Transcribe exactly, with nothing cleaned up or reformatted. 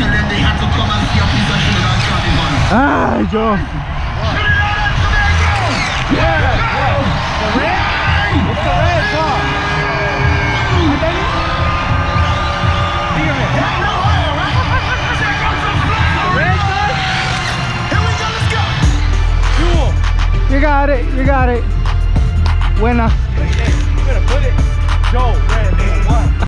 Ay, Joe. You got it, you got it. Buena. You better put it. Joe, red, one.